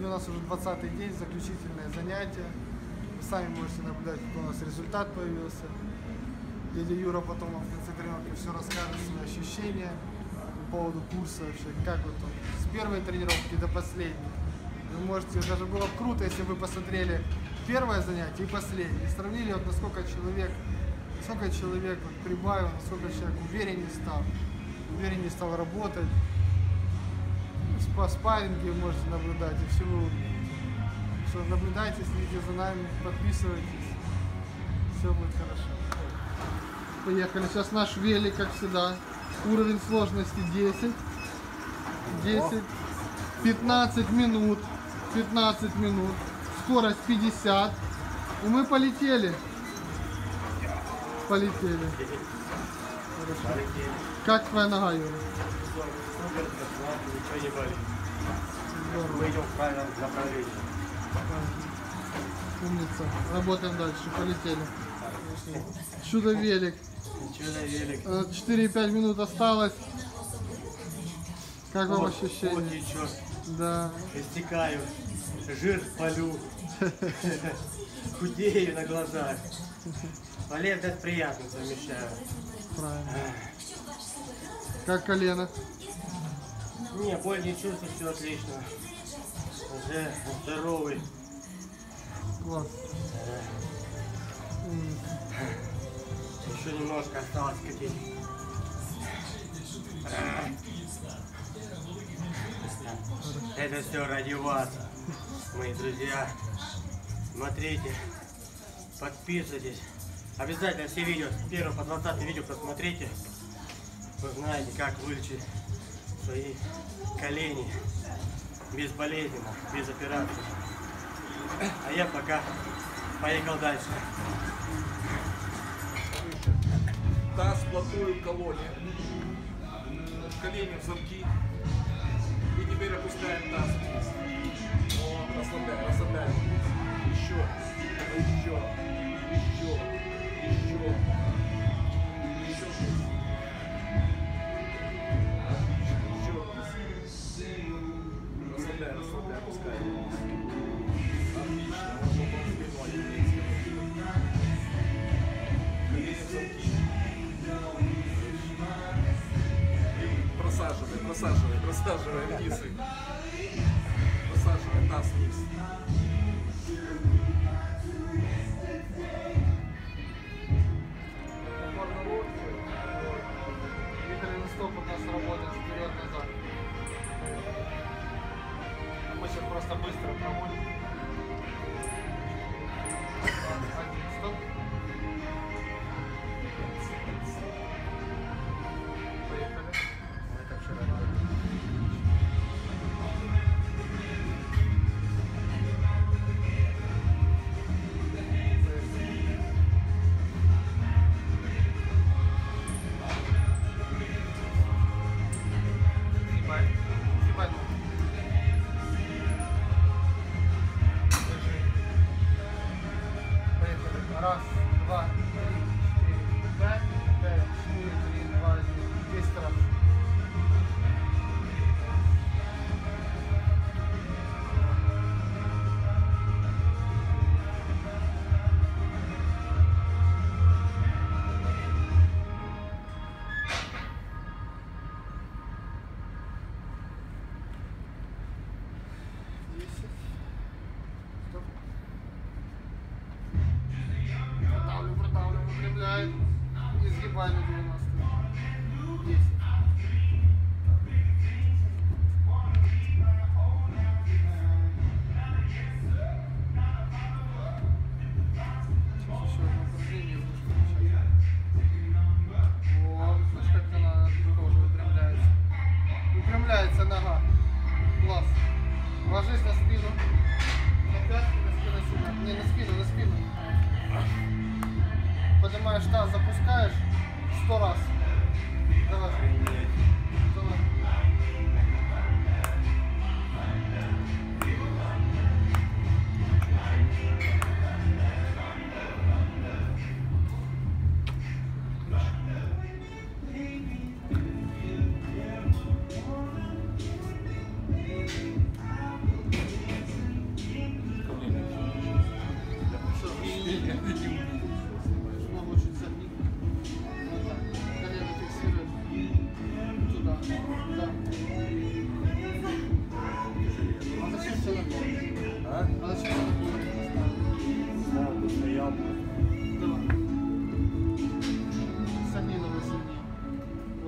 Сегодня у нас уже 20-й день, заключительное занятие. Вы сами можете наблюдать, какой у нас результат появился. Дядя Юра потом вам в конце тренировки все расскажет, свои ощущения по поводу курса вообще, как вот он, с первой тренировки до последней. Вы можете, даже было бы круто, если бы вы посмотрели первое занятие и последнее, и сравнили, вот насколько человек вот прибавил, насколько человек увереннее стал работать. По спарринге можете наблюдать, и все вы увидите. Что наблюдайте, следите за нами, подписывайтесь, все будет хорошо. Поехали, сейчас наш велик, как всегда, уровень сложности 10, 15 минут, скорость 50, и мы полетели. Хорошо. Как твоя нога, Юра? Супер, ничего не болит. Мы идем в правильном направлении. Умница. Работаем дальше. Полетели. Чудо-велик. Чудо-велик. 4,5 минут осталось. Как вам ощущение? Вот ничего. Да. Истекаю. Жир полю. Худею на глазах. Полезность приятно совмещаю. Правильно. Как колено? Не, боль не чувствую, все отлично. Уже здоровый. Класс. Еще немножко осталось катить. Это все ради вас, мои друзья. Смотрите, подписывайтесь. Обязательно все видео, с 1 по 20 видео посмотрите. Вы знаете, как вылечить свои колени безболезненно, без операции. А я пока поехал дальше. Таз вплотную к колонне, колени в замки, и теперь опускаем таз вниз. Вот, расслабляем, расслабляем. Еще. Расслабляем, опускаем. Отлично. Колени в замки. Просаживай вниз. Просаживай таз вниз. Ветреный стоп у нас работает вперед-назад. Мы сейчас просто быстро проводим. Один стоп. Поехали. Мы как вчера делали.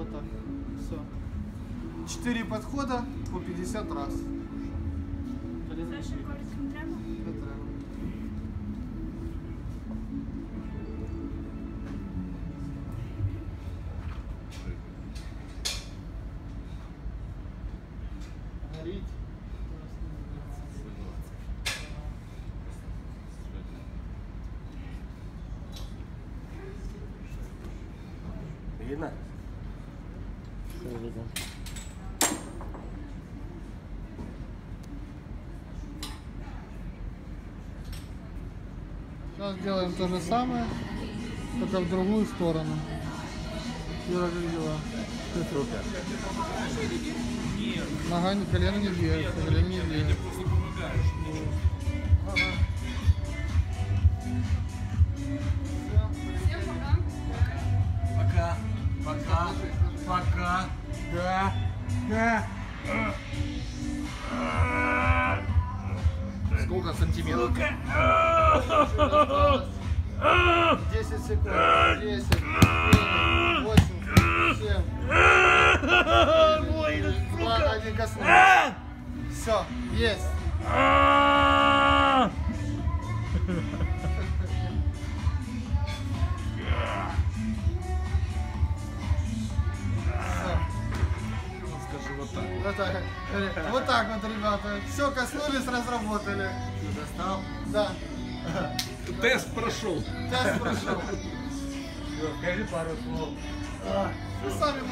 вот так. Все. 4 подхода по 50 раз. Це ще коротко не треба? Не треба. Горіть. Видно? Сейчас делаем то же самое, только в другую сторону. Юра, как дела? Супер. Нога, колено не бьется, колено не бьется. Просто помогаешь. Ага. Всем пока. Пока. Пока. Да. Да. Сколько сантиметров? 10 секунд. 10, 9, 8, 7, 2, 1, коснулся. Все, есть. Скажи вот так. Вот так вот, ребята. Все, коснулись, разработали. Ты достал? Да, Тест прошел. тест прошел. Скажи пару слов. Вы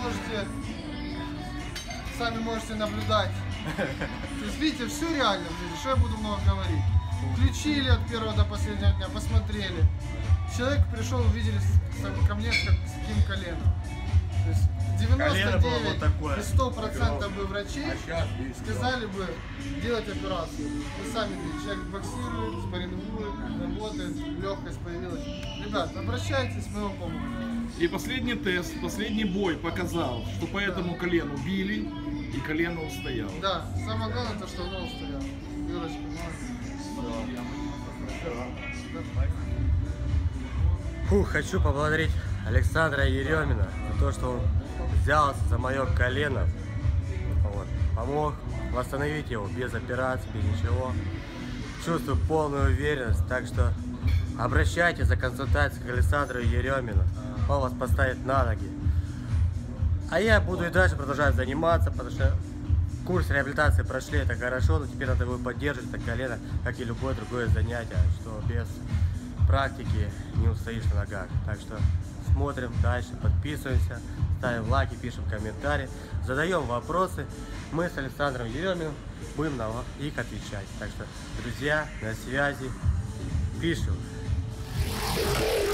сами можете наблюдать. То есть, видите, все реально в жизни, что я буду много говорить. Включили от первого до последнего дня, посмотрели. Человек пришел, увидели ко мне с каким коленом. То есть 99 вот такое. и 100% бы врачей А сейчас видишь, сказали бы делать операцию. Вы сами видите, человек боксирует, спаррингует, работает, легкость появилась. Ребят, обращайтесь, мы вам поможем. И последний тест, последний бой показал, что по этому колену били и колено устояло. Да, самое главное то, что оно устояло. Юрочка, молодец. Фух, хочу поблагодарить Александра Еремина за то, что он взялся за мое колено, вот, помог восстановить его без операции, без ничего. Чувствую полную уверенность, так что обращайтесь за консультацией к Александру Еремину, он вас поставит на ноги. А я буду и дальше продолжать заниматься, потому что курс реабилитации прошли, это хорошо, но теперь надо будет поддерживать это колено, как и любое другое занятие, что без практики не устоишь на ногах. Так что смотрим дальше, подписываемся, ставим лайки, пишем комментарии, задаем вопросы. Мы с Александром Ереминым будем на них отвечать. Так что, друзья, на связи, пишем.